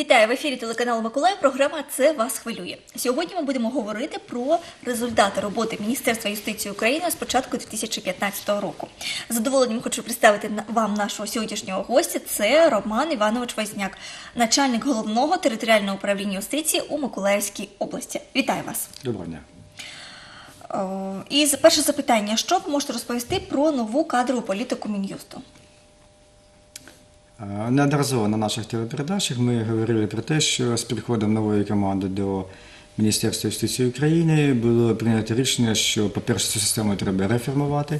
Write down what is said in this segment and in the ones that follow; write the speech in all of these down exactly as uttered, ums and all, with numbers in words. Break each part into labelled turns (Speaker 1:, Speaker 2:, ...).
Speaker 1: Вітаю в ефірі телеканалу Миколаїв. Програма «Це вас хвилює». Сьогодні ми будемо говорити про результати роботи Міністерства юстиції України з початку дві тисячі п'ятнадцятого року. З задоволенням хочу представити вам нашого сьогоднішнього гостя. Це Роман Іванович Возняк, начальник Головного територіального управління юстиції у Миколаївській області. Вітаю вас.
Speaker 2: Доброго дня.
Speaker 1: І перше запитання. Що ви можете розповісти про нову кадрову політику Мін'юсту?
Speaker 2: Неодноразово на наших телепередачах ми говорили про те, що з приходом нової команди до Міністерства юстиції України було прийнято рішення, що, по-перше, цю систему треба реформувати,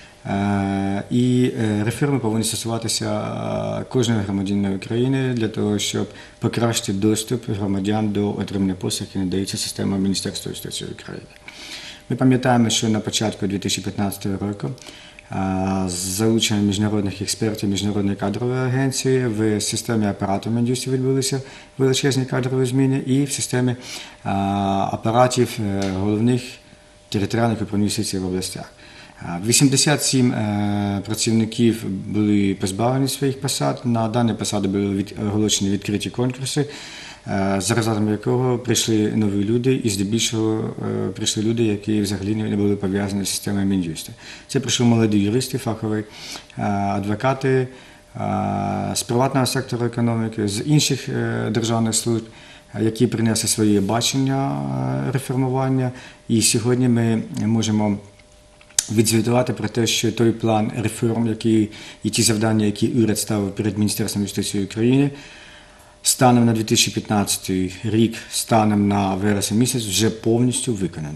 Speaker 2: і реформи повинні стосуватися кожного громадянина України для того, щоб покращити доступ громадян до отримання послуг, які надаються системою Міністерства юстиції України. Ми пам'ятаємо, що на початку дві тисячі п'ятнадцятого року з залученням міжнародних експертів Міжнародної кадрової агенції в системі апарату Мін'юсту відбулися величезні кадрові зміни, і в системі апаратів головних територіальних управлінь юстиції в областях. вісімдесят сім працівників були позбавлені своїх посад, на дані посади були оголошені відкриті конкурси, за результатами якого прийшли нові люди, і здебільшого прийшли люди, які взагалі не були пов'язані з системою Мін'юсту. Це прийшли молоді юристи, фахові адвокати з приватного сектору економіки, з інших державних служб, які принесли своє бачення реформування. І сьогодні ми можемо відзвітувати про те, що той план реформ, який, і ті завдання, які уряд ставив перед Міністерством юстиції України, станом на дві тисячі п'ятнадцятий рік, станом на вересень місяць, вже повністю виконано.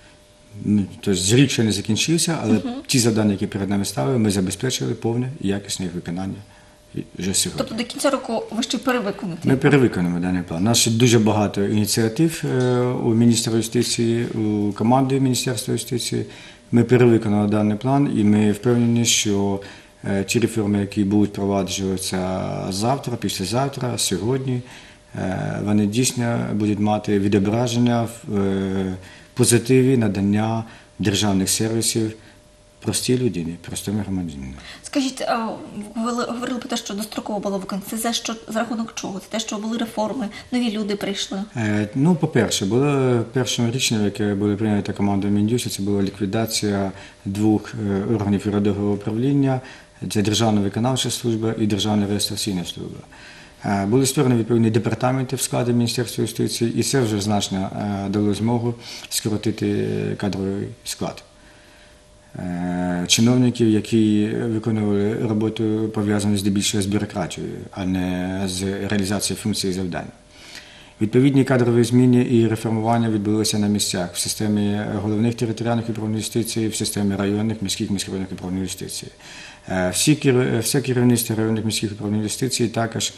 Speaker 2: Тобто рік ще не закінчився, але uh-huh. ті завдання, які перед нами ставили, ми забезпечили повне і якісне їх виконання вже сьогодні.
Speaker 1: Тобто до кінця року ви ще перевиконуєте?
Speaker 2: Ми перевиконуємо даний план. У нас ще дуже багато ініціатив у міністра юстиції, у команди Міністерства юстиції. Ми перевиконали даний план, і ми впевнені, що ті реформи, які будуть впроваджуватися завтра, післязавтра, сьогодні, вони дійсно будуть мати відображення в позитиві надання державних сервісів простій людині, простому громадянину.
Speaker 1: Скажіть, ви говорили про те, що достроково було виконано. Це за, що, за рахунок чого? Це те, що були реформи, нові люди прийшли? Ну,
Speaker 2: по-перше, було першим рішенням, яке було прийнято командою Мін'юсту, це була ліквідація двох органів урядового управління. Це Державна виконавча служба і Державна реєстраційна служба. Були створені відповідні департаменти в складі Міністерства юстиції, і це вже значно дало змогу скоротити кадровий склад чиновників, які виконували роботу, пов'язану здебільшого з бюрократією, а не з реалізацією функцій і завдань. Відповідні кадрові зміни і реформування відбулися на місцях в системі головних територіальних управлінь юстиції, в системі районних, міських, міськрайонних управлінь юстиції. Всі, все керівництво районних міських управлінь юстиції також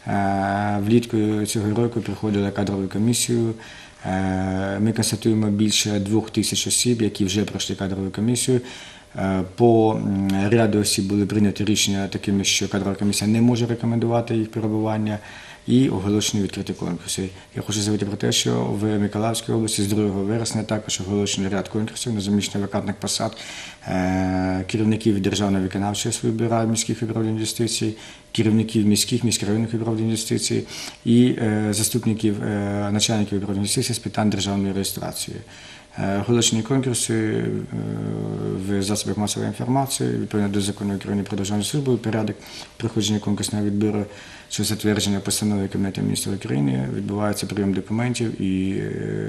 Speaker 2: влітку цього року приходили кадрову комісію. Ми констатуємо більше двох тисяч осіб, які вже пройшли кадрову комісію. По ряду осіб були прийняті рішення такими, що кадрова комісія не може рекомендувати їх перебування, і оголошені відкриті конкурси. Я хочу заявити про те, що в Миколаївській області з другого вересня також оголошено ряд конкурсів на заміщення вакантних посад керівників Державної виконавчої служби рад міських управлінь юстиції, керівників міських, міськрайонних управлінь юстиції і заступників начальників управління юстиції з питань державної реєстрації. Оголошені конкурси в засобах масової інформації, відповідно до закону України про державну службу, порядок проходження конкурсного відбору, що затвердження постанови Кабінету міністрів України, відбувається прийом документів, і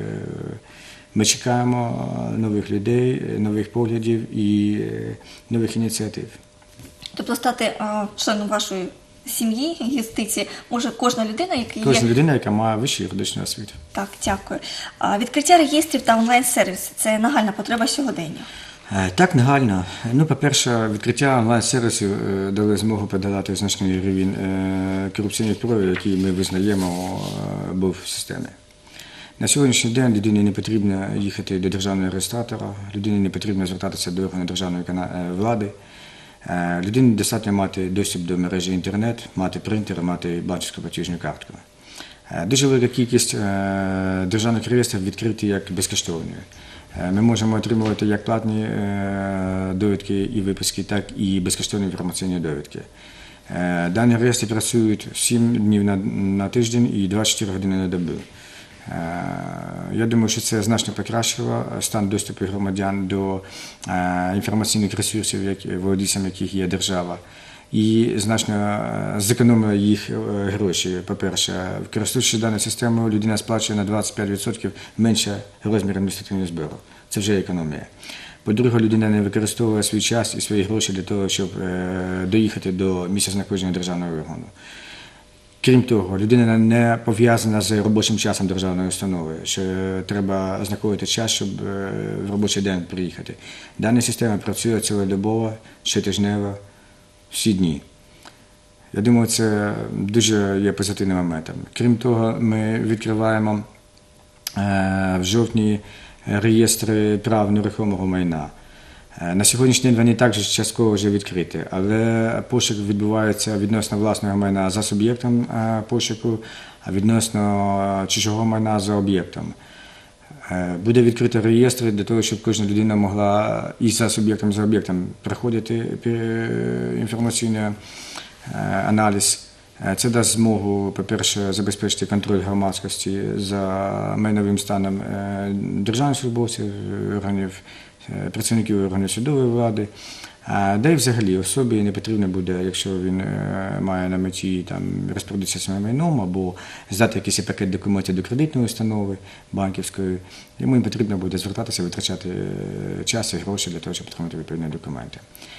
Speaker 2: ми чекаємо нових людей, нових поглядів і нових ініціатив.
Speaker 1: Тобто стати членом вашої сім'ї, юстиції може кожна людина, яка є...
Speaker 2: Кожна людина, яка має вищу юридичну освіту.
Speaker 1: Так, дякую. Відкриття реєстрів та онлайн-сервіс – це нагальна потреба сьогодення?
Speaker 2: Так, нагально. Ну, по-перше, відкриття онлайн-сервісів дали змогу подолати значний рівень корупційних проявів, який ми визнаємо був в системі. На сьогоднішній день людині не потрібно їхати до державного реєстратора, людині не потрібно звертатися до органу державної влади. Людині достатньо мати доступ до мережі інтернет, мати принтер, мати банківську платіжну картку. Дуже велика кількість державних реєстрів відкриті як безкоштовні. Ми можемо отримувати як платні довідки і виписки, так і безкоштовні інформаційні довідки. Е, Дані реєстри працюють сім днів на, на тиждень і двадцять чотири години на добу. Е, Я думаю, що це значно покращило стан доступу громадян до е, інформаційних ресурсів, які, володійцям яких є держава. І значно зекономили їх гроші. По-перше, користуючись даною системою, людина сплачує на двадцять п'ять відсотків менше розмір адміністративного збору. Це вже економія. По-друге, людина не використовує свій час і свої гроші для того, щоб доїхати до місця знаходження державного органу. Крім того, людина не пов'язана з робочим часом державної установи, що треба знаходити час, щоб в робочий день приїхати. Дана система працює цілодобово, щотижнево, всі дні. Я думаю, це дуже є позитивним моментом. Крім того, ми відкриваємо в жовтні реєстри прав нерухомого майна. На сьогоднішній день вони також частково вже відкриті, але пошук відбувається відносно власного майна за суб'єктом пошуку, а відносно чужого майна за об'єктом. Буде відкрити реєстри для того, щоб кожна людина могла і за суб'єктом, і за об'єктом проходити інформаційний аналіз. Це дасть змогу, по-перше, забезпечити контроль громадськості за майновим станом державних службовців, органів, працівників органів судової влади. Да і взагалі особі не потрібно буде, якщо він має на меті там, розпорядитися своїм майном або здати якийсь пакет документів до кредитної установи банківської, йому не потрібно буде звертатися, витрачати час і гроші для того, щоб отримати відповідні документи.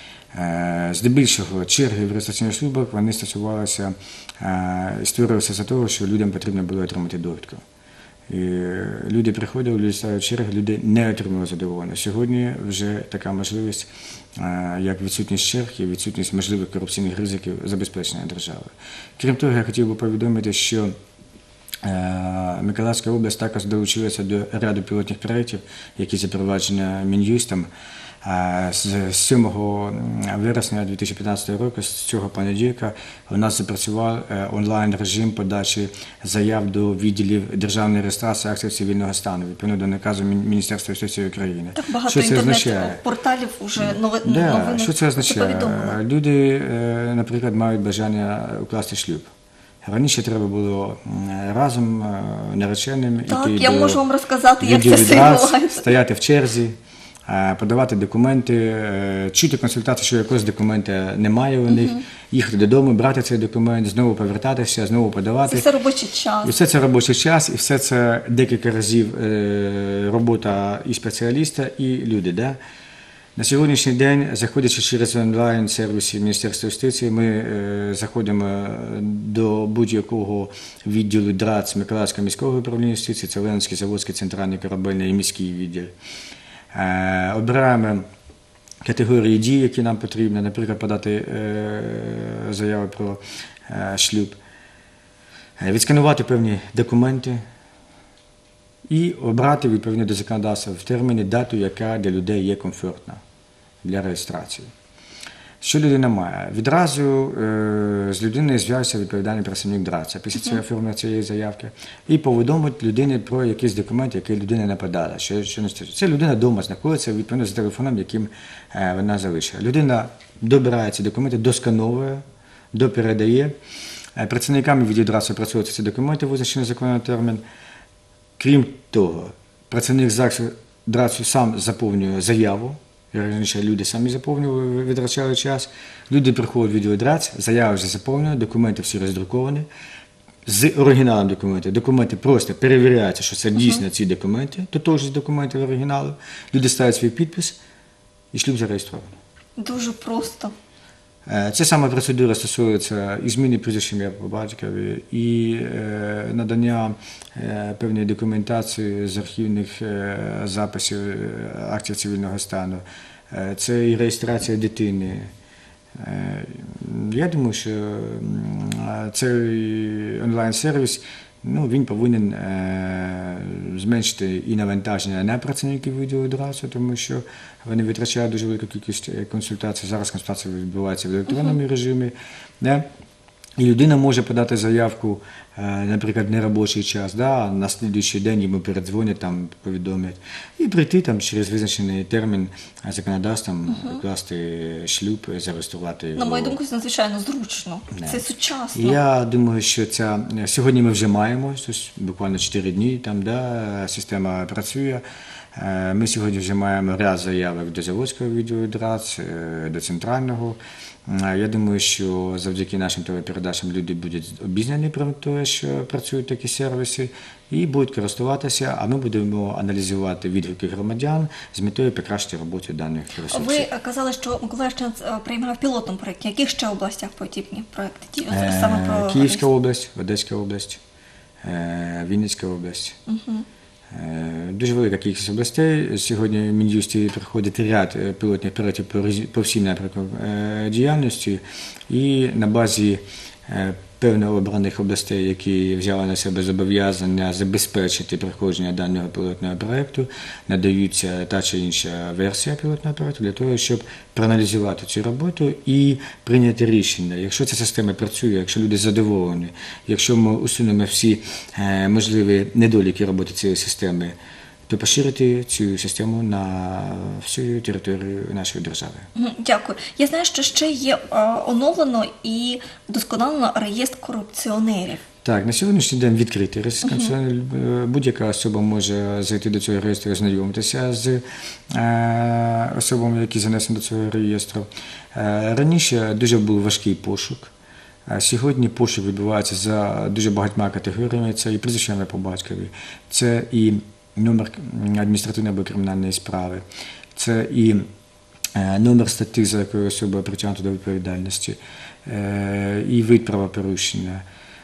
Speaker 2: Здебільшого черги в реєстраційних службах вони стосувалися і створювалися за того, що людям потрібно було отримати довідку. І люди приходили, люди ставили черги, люди не отримали задоволення. Сьогодні вже така можливість, як відсутність черг і відсутність можливих корупційних ризиків забезпечення держави. Крім того, я хотів би повідомити, що Миколаївська область також долучилася до ряду пілотних проєктів, які запроваджені Мін'юстом. З сьомого вересня дві тисячі п'ятнадцятого року, з цього понеділка, у нас запрацював онлайн-режим подачі заяв до відділів державної реєстрації актів цивільного стану, відповідно до наказу Міністерства юстиції України.
Speaker 1: Так багато інтернет-порталів вже новини.
Speaker 2: Да, що це означає? Люди, наприклад, мають бажання укласти шлюб. Раніше треба було разом нареченим
Speaker 1: так,
Speaker 2: іти
Speaker 1: я
Speaker 2: до
Speaker 1: можу вам розказати, як це все відбувається.
Speaker 2: Стояти в черзі, подавати документи, чути консультацію, що якогось документа немає у них, їхати додому, брати цей документ, знову повертатися, знову подавати.
Speaker 1: Це все робочий час.
Speaker 2: І все це робочий час, і все це декілька разів робота і спеціаліста, і люди. Да? На сьогоднішній день, заходячи через онлайн-сервіси Міністерства юстиції, ми заходимо до будь-якого відділу ДРАЦ Миколаївського міського управління юстиції, це Ленінський, Заводський, Центральний, Корабельний і міський відділ. Обираємо категорії дій, які нам потрібно, наприклад, подати заяву про шлюб, відсканувати певні документи і обрати відповідно до законодавства в терміні дату, яка для людей є комфортна для реєстрації. Що людина має? Відразу е, з людиною зв'язується відповідальний працівник ДРАЦ після цієї оформлення цієї заявки і повідомить людині про якісь документи, які людина не подала. Що, що не це людина вдома знаходиться відповідно з телефоном, яким е, вона залишила. Людина добирає ці документи, доскановує, допередає. Е, працівниками відділу ДРАЦ опрацьовуються ці документи, визначений законний термін. Крім того, працівник ЗАГСу ДРАЦу сам заповнює заяву. Раніше люди самі заповнювали, витрачали час. Люди приходять в відділ ДРАЦ, заяви вже заповнені, документи всі роздруковані. З оригіналом документів. Документи просто перевіряються, що це дійсно ці документи, тотожність документів оригіналу. Люди ставлять свій підпис і шлюб зареєстрований.
Speaker 1: Дуже просто.
Speaker 2: Ця сама процедура стосується і зміни прізвища ім'я по батькові, і е, надання е, певної документації з архівних е, записів актів цивільного стану. Е, це і реєстрація дитини. Е, я думаю, що цей онлайн-сервіс, ну, він повинен е, зменшити і навантаження на працівників відділу ДРАЦу, тому що вони витрачають дуже велику кількість консультацій. Зараз консультація відбувається в електронному uh-huh. режимі. Не? І людина може подати заявку, е, наприклад, в неробочий час, да, а на слідуючий день йому передзвонять, там, повідомлять, і прийти там через визначений термін законодавством, укласти шлюб, зареєструвати його.
Speaker 1: На мою думку, це надзвичайно зручно. Це сучасно.
Speaker 2: Я думаю, що ця сьогодні ми вже маємо, ось буквально чотири дні там, да, система працює. Е, Ми сьогодні вже маємо ряд заявок до Заводського відділу ДРАЦ, е, до центрального. Е, Я думаю, що завдяки нашим телепередачам люди будуть обізнані про те, що працюють такі сервіси, і будуть користуватися, а ми будемо аналізувати відгуки громадян з метою покращити роботу даних ресурсів.
Speaker 1: Ви казали, що Миколаївщина е, приймає в пілотному проєкті. В яких ще областях подібні проєкти? Ті-
Speaker 2: Е,
Speaker 1: Саме про
Speaker 2: Київська область, Одеська область, е, Вінницька область. Е, Дуже велика кількість областей. Сьогодні в Мін'юсті проходить ряд е, пілотних проєктів по різ- по всім напрямкам е, діяльності, і на базі е, певно обраних областей, які взяли на себе зобов'язання забезпечити проходження даного пілотного проєкту, надаються та чи інша версія пілотного проєкту для того, щоб проаналізувати цю роботу і прийняти рішення. Якщо ця система працює, якщо люди задоволені, якщо ми усунемо всі е, можливі недоліки роботи цієї системи, то поширити цю систему на всю територію нашої держави.
Speaker 1: Мгм, Дякую. Я знаю, що ще є е, оновлено і вдосконалено реєстр корупціонерів.
Speaker 2: Так, на сьогоднішній день відкритий реєстр корупціонерів. Е, Будь-яка особа може зайти до цього реєстру, ознайомитися з е, особами, які занесені до цього реєстру. Е, Раніше дуже був важкий пошук. А сьогодні пошук відбувається за дуже багатьма категоріями. Це і прізвище ім'я по батькові, це і номер адміністративної або кримінальної справи, це і е, номер статті, за якою особа притягнута до відповідальності, е, і вид правопорушення.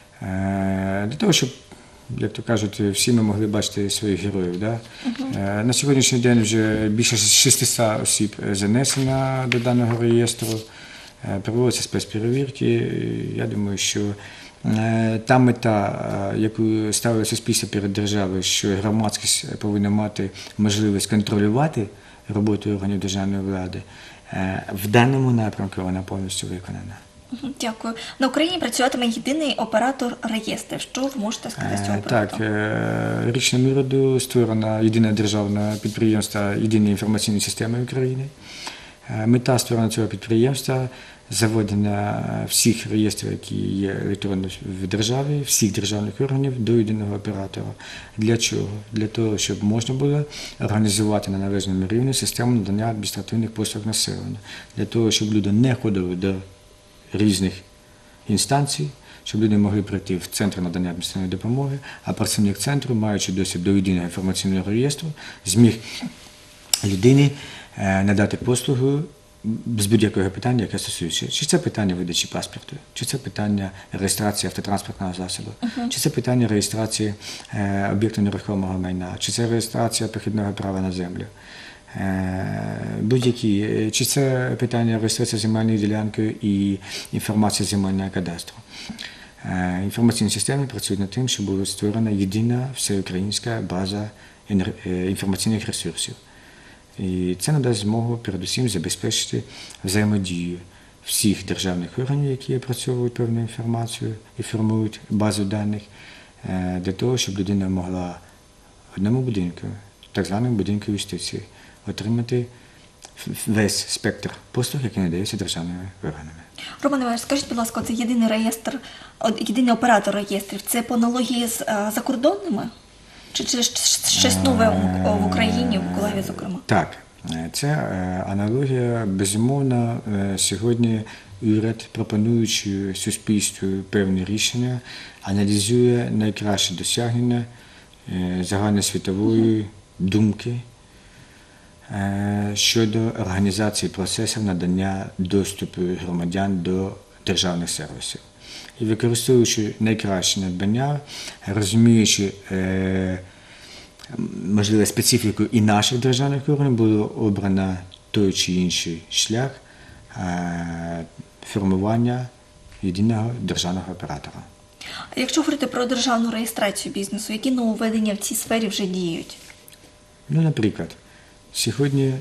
Speaker 2: Е, Для того, щоб, як то кажуть, всі ми могли бачити своїх героїв. Да? Е, На сьогоднішній день вже більше шістсот осіб занесено до даного реєстру, е, проводяться спецперевірки. Я думаю, що е, та мета, е, яку ставили суспільство перед державою, що громадськість повинна мати можливість контролювати роботу органів державної влади, е, в даному напрямку вона повністю виконана.
Speaker 1: Мгм, Дякую. На Україні працюватиме єдиний оператор реєстрів. Що ви можете сказати з цього
Speaker 2: Е,
Speaker 1: приводу?
Speaker 2: Так, е, річним уряду створена єдине державне підприємство єдиної інформаційної системи України. Е, Мета створення цього підприємства – заведення всіх реєстрів, які є електронно в державі, всіх державних органів до єдиного оператора. Для чого? Для того, щоб можна було організувати на належному рівні систему надання адміністративних послуг населенню. Для того, щоб люди не ходили до різних інстанцій, щоб люди могли прийти в центр надання адміністративної допомоги, а працівник центру, маючи доступ до єдиного інформаційного реєстру, зміг людині е, надати послугу з будь-якого питання, яке стосується. Чи це питання видачі паспорту, чи це питання реєстрації автотранспортного засобу, чи це питання реєстрації е, об'єкту нерухомого майна, чи це реєстрація похідного права на землю. Е, Будь-які, чи це питання реєстрації земельної ділянки і інформації земельного кадастру. Е, Інформаційні системи працюють над тим, щоб була створена єдина всеукраїнська база енер- е, інформаційних ресурсів. І це надасть змогу передусім забезпечити взаємодію всіх державних органів, які опрацьовують певну інформацію і формують базу даних, е, для того, щоб людина могла в одному будинку, так званому будинку юстиції, отримати весь спектр послуг, які надаються державними органами.
Speaker 1: Роман Іванович, скажіть, будь ласка, це єдиний реєстр, от, єдиний оператор реєстрів, це по аналогії з е, закордонними? Чи, чи щ- щось нове у- в Україні, в Миколаєві, зокрема?
Speaker 2: Так, е, це е, аналогія. Безумовно, е, сьогодні уряд, пропонуючи суспільству певні рішення, аналізує найкращі досягнення е, загальносвітової думки е, щодо організації процесів надання доступу громадян до державних сервісів. І використовуючи найкращі надбання, розуміючи е, можливо специфіку і наших державних органів, було обрано той чи інший шлях е, формування єдиного державного оператора.
Speaker 1: А якщо говорити про державну реєстрацію бізнесу, які нововведення в цій сфері вже діють?
Speaker 2: Ну, наприклад, сьогодні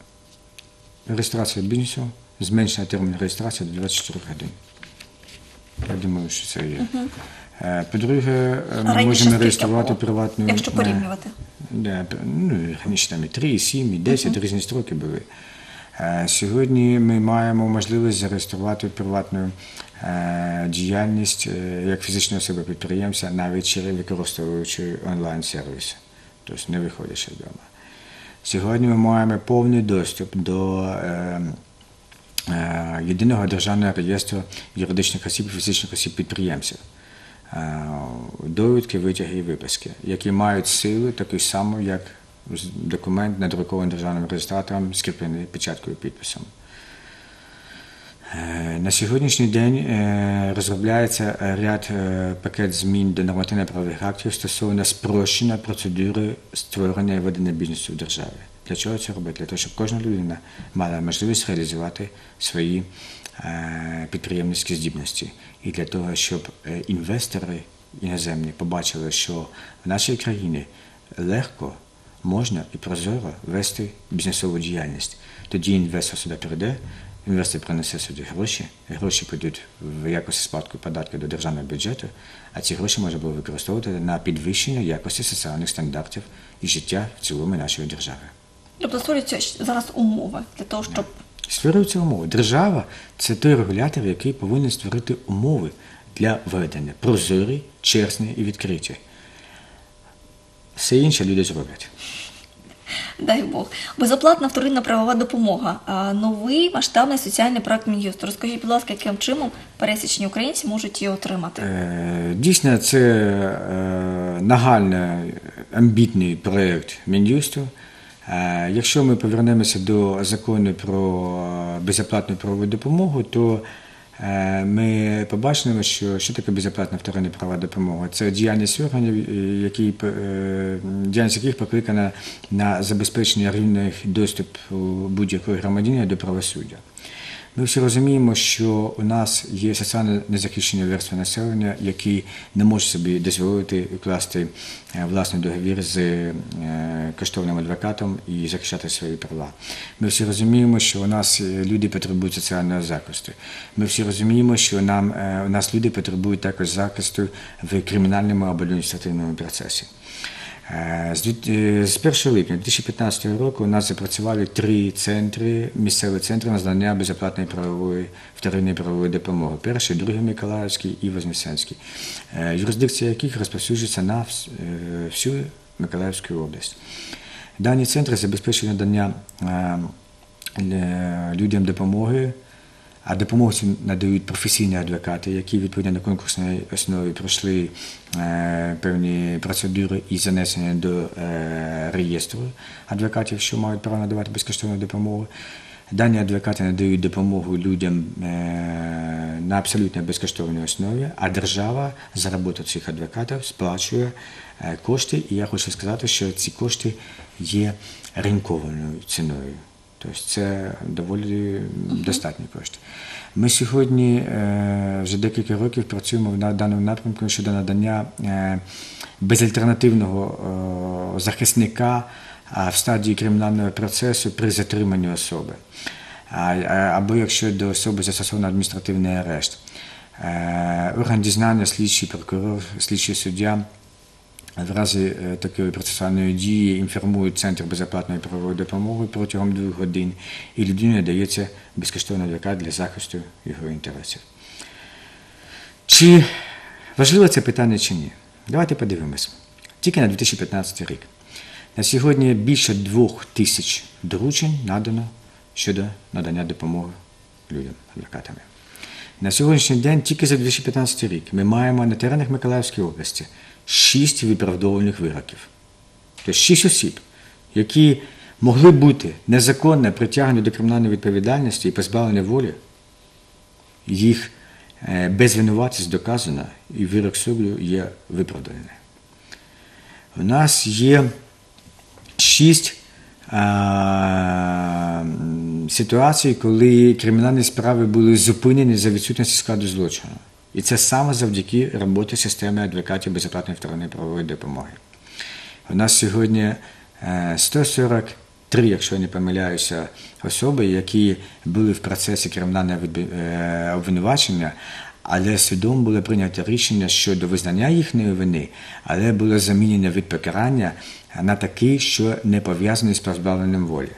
Speaker 2: реєстрація бізнесу, зменшена термін реєстрації до двадцять чотири годин. Я думаю, що це є. Е, По-друге,
Speaker 1: А
Speaker 2: ми
Speaker 1: раніше
Speaker 2: можемо
Speaker 1: скільки
Speaker 2: реєструвати
Speaker 1: було,
Speaker 2: приватну...
Speaker 1: якщо
Speaker 2: е,
Speaker 1: порівнювати?
Speaker 2: Да, ну, раніше там і три, і сім, і десять, uh-huh. різні строки були. Е, Сьогодні ми маємо можливість зареєструвати приватну е, діяльність е, як фізичної особи підприємця, навіть через використовуючи онлайн-сервіс, тобто не виходячи вдома. Сьогодні ми маємо повний доступ до е, е, єдиного державного реєстру юридичних осіб і фізичних осіб підприємців. Довідки, витяги і виписки, які мають силу таку саму, як документ, надрукований державним реєстратором, скріплений печаткою і підписом. На сьогоднішній день розробляється ряд пакет змін до нормативно-правових актів стосовно спрощення процедури створення і ведення бізнесу в державі. Для чого це робити? Для того, щоб кожна людина мала можливість реалізувати свої підприємницькі здібності. І для того, щоб інвестори іноземні побачили, що в нашій країні легко, можна і прозоро вести бізнесову діяльність. Тоді інвестор сюди прийде, інвестор принесе сюди гроші, гроші підуть в якості спадку податки до державного бюджету, а ці гроші можна було використовувати на підвищення якості соціальних стандартів і життя в цілому нашої держави.
Speaker 1: Тобто створюються зараз умови для того, щоб...
Speaker 2: Створюються умови. Держава – це той регулятор, який повинен створити умови для ведення. Прозорі, чесні і відкриті. Все інше люди зроблять.
Speaker 1: Дай Бог. Безоплатна вторинна правова допомога. Новий масштабний соціальний проект Мін'юсту. Розкажіть, будь ласка, яким чином пересічні українці можуть її отримати?
Speaker 2: Дійсно, це нагальний, амбітний проект Мін'юсту. Якщо ми повернемося до закону про безоплатну правову допомогу, то ми побачимо, що, що таке безоплатна вторинна правова допомога. Це діяльність органів, які, діяльність яких покликана на забезпечення рівних доступу будь-якого громадянина до правосуддя. Ми всі розуміємо, що у нас є соціально незахищені верстви населення, які не можуть собі дозволити укласти власний договір з коштовним адвокатом і захищати свої права. Ми всі розуміємо, що у нас люди потребують соціального захисту. Ми всі розуміємо, що нам, у нас люди потребують також захисту в кримінальному або адміністративному процесі. З першого липня дві тисячі п'ятнадцятого року у нас запрацювали три центри, місцеві центри надання безоплатної правової, вторинної правової допомоги. Перший, другий Миколаївський і Вознесенський, юрисдикція яких розповсюджується на всю Миколаївську область. Дані центри забезпечують надання людям допомоги, а допомогу цю надають професійні адвокати, які відповідно на конкурсній основі пройшли е, певні процедури і занесені до е, реєстру адвокатів, що мають право надавати безкоштовну допомогу. Дані адвокати надають допомогу людям е, на абсолютно безкоштовній основі, а держава за роботу цих адвокатів сплачує е, кошти. І я хочу сказати, що ці кошти є ринкованою ціною. Тобто це доволі достатні кошти. Ми сьогодні вже декілька років працюємо на даному напрямку щодо надання безальтернативного захисника в стадії кримінального процесу при затриманні особи. Або якщо до особи застосовано адміністративний арешт. Орган дізнання, слідчий прокурор, слідчий суддя в разі такої процесуальної дії інформують Центр безоплатної правової допомоги протягом двох годин, і людині надається безкоштовний адвокат для захисту його інтересів. Чи важливо це питання, чи ні? Давайте подивимось. Тільки на дві тисячі п'ятнадцятий рік. На сьогодні більше двох тисяч доручень надано щодо надання допомоги людям, адвокатами. На сьогоднішній день, тільки за дві тисячі п'ятнадцятий рік, ми маємо на теренах Миколаївської області шість виправдовуваних вироків. Тобто шість осіб, які могли бути незаконно притягнені до кримінальної відповідальності і позбавлені волі, їх безвинуватість доказана і вирок суду є виправданий. У нас є шість а, ситуацій, коли кримінальні справи були зупинені за відсутності складу злочину. І це саме завдяки роботі системи адвокатів безоплатної вторинної правової допомоги. У нас сьогодні сто сорок три, якщо я не помиляюся, особи, які були в процесі кримінального обвинувачення, але свідомо було прийнято рішення щодо визнання їхньої вини, але було замінено від покарання на такий, що не пов'язаний з позбавленням волі.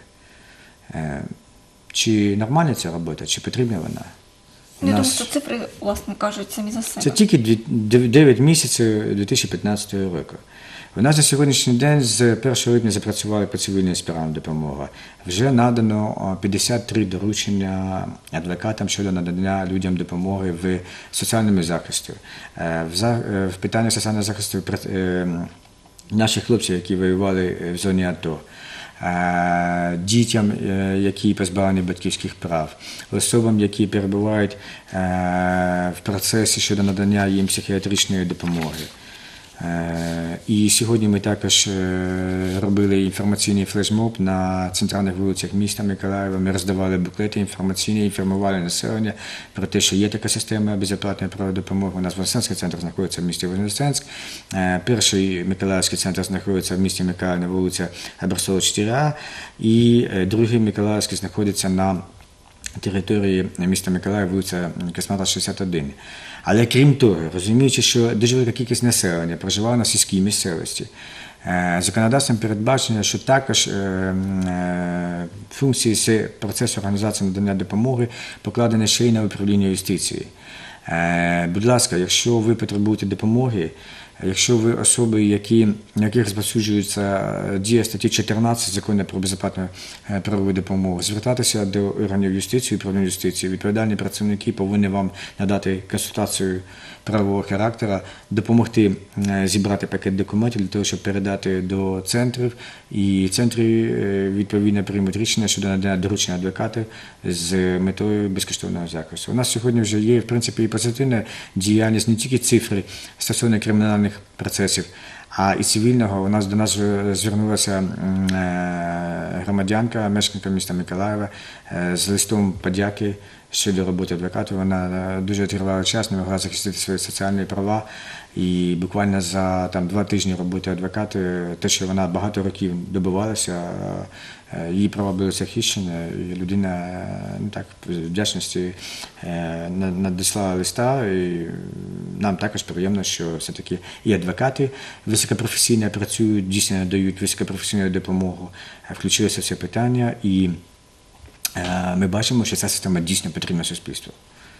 Speaker 2: Чи нормальна ця робота, чи потрібна вона?
Speaker 1: Я думаю, що цифри, власне, кажуть самі за себе.
Speaker 2: Це тільки дев'ять місяців дві тисячі п'ятнадцятого року. У нас на сьогоднішній день з першого липня запрацювали по цивільній справі допомога. Вже надано п'ятдесят три доручення адвокатам щодо надання людям допомоги в соціальному захисті. В питанні соціального захисту наших хлопців, які воювали в зоні АТО. Дітям, які позбавлені батьківських прав, особам, які перебувають в процесі щодо надання їм психіатричної допомоги. І сьогодні ми також робили інформаційний флешмоб на центральних вулицях міста Миколаєва. Ми роздавали буклети інформаційні, інформували населення про те, що є така система безоплатної правової допомоги. У нас Вознесенський центр знаходиться в місті Вознесенськ. Перший Миколаївський центр знаходиться в місті Миколаїв на вулиці Образцова, чотири А. І другий Миколаївський знаходиться на території міста Миколаїв, вулиця Космонавта, шістдесят один. Але крім того, розуміючи, що дуже велика кількість населення проживає на сільській місцевості, законодавством передбачено, що також функції з процесу організації надання допомоги покладені ще й на управління юстиції. Будь ласка, якщо ви потребуєте допомоги, якщо ви особи, які, на яких розповсюджується дія статті чотирнадцять Закону про безоплатну правову допомогу, звертатися до органів юстиції, управління юстиції. Відповідальні працівники повинні вам надати консультацію правового характеру, допомогти зібрати пакет документів для того, щоб передати до центрів. І центри відповідно приймуть рішення щодо надання доручення адвоката з метою безкоштовного захисту. У нас сьогодні вже є, в принципі, і позитивна діяльність, не тільки цифри стосовно кримінальних процесів, а і цивільного. У нас до нас звернулася громадянка, мешканка міста Миколаєва з листом подяки щодо роботи адвоката. Вона дуже тривалий час не могла захистити свої соціальні права. І буквально за там, два тижні роботи адвоката, те, що вона багато років добивалася, її права були захищені, і людина, ну так, з вдячності надіслала листа. І нам також приємно, що все-таки і адвокати високопрофесійно працюють, дійсно надають високопрофесійну допомогу, включилося в це питання, і ми бачимо, що ця система дійсно потрібна суспільству.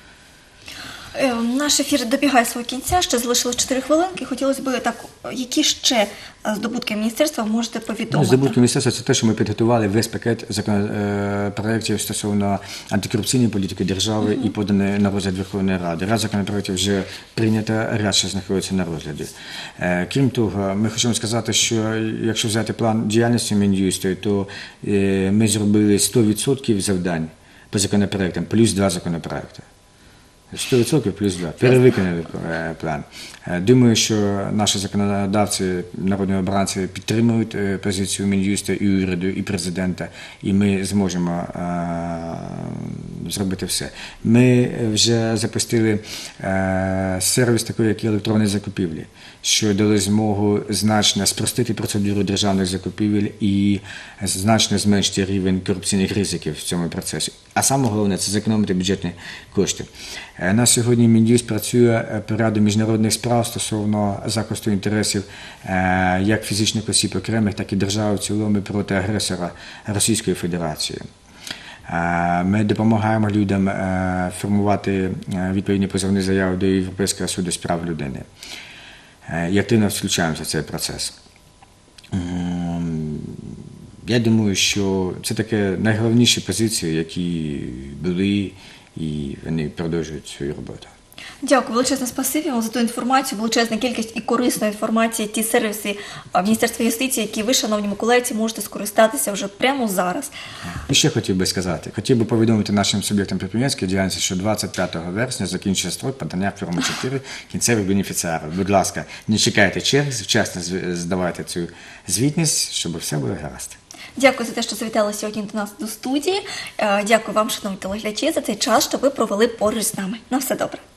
Speaker 1: Наш ефір добігає свого кінця, ще залишилось чотири хвилинки. Хотілося б так, які ще здобутки міністерства можете повідомити?
Speaker 2: Ну, здобутки міністерства – це те, що ми підготували весь пакет законопроєктів стосовно антикорупційної політики держави uh-huh. і поданий на розгляд Верховної Ради. Ряд законопроєктів вже прийнято, ряд ще знаходиться на розгляді. Крім того, ми хочемо сказати, що якщо взяти план діяльності Мін'юсту, то ми зробили сто відсотків завдань по законопроєктам, плюс два законопроєкти. сто відсотків плюс два. Перевиконаний план. Думаю, що наші законодавці, народні обранці підтримують позицію Мін'юсту і уряду, і президента, і ми зможемо зробити все. Ми вже запустили сервіс такий, як електронні закупівлі, що дали змогу значно спростити процедуру державних закупівель і значно зменшити рівень корупційних ризиків в цьому процесі. А саме головне – це зекономити бюджетні кошти. На сьогодні Мін'юст працює по ряду міжнародних справ стосовно захисту інтересів як фізичних осіб окремих, так і держави в цілому проти агресора Російської Федерації. Ми допомагаємо людям формувати відповідні позовні заяви до Європейського суду з прав людини. І активно включаємося в цей процес. Я думаю, що це такі найголовніші позиції, які були, і вони продовжують свою роботу.
Speaker 1: Дякую, величезне спасибі вам за ту інформацію, величезна кількість і корисної інформації, ті сервіси Міністерства юстиції, які ви, шановні миколаївці, можете скористатися вже прямо зараз.
Speaker 2: І ще хотів би сказати, хотів би повідомити нашим суб'єктам підприємницької діяльності, що двадцять п'ятого вересня закінчується строк подання форми чотири кінцевих бенефіціарів. Будь ласка, не чекайте черг, вчасно здавайте цю звітність, щоб все було гаразд.
Speaker 1: Дякую за те, що завітали сьогодні до нас до студії. Дякую вам, шановні телеглядачі, за цей час, що ви провели поруч з нами. На все добре.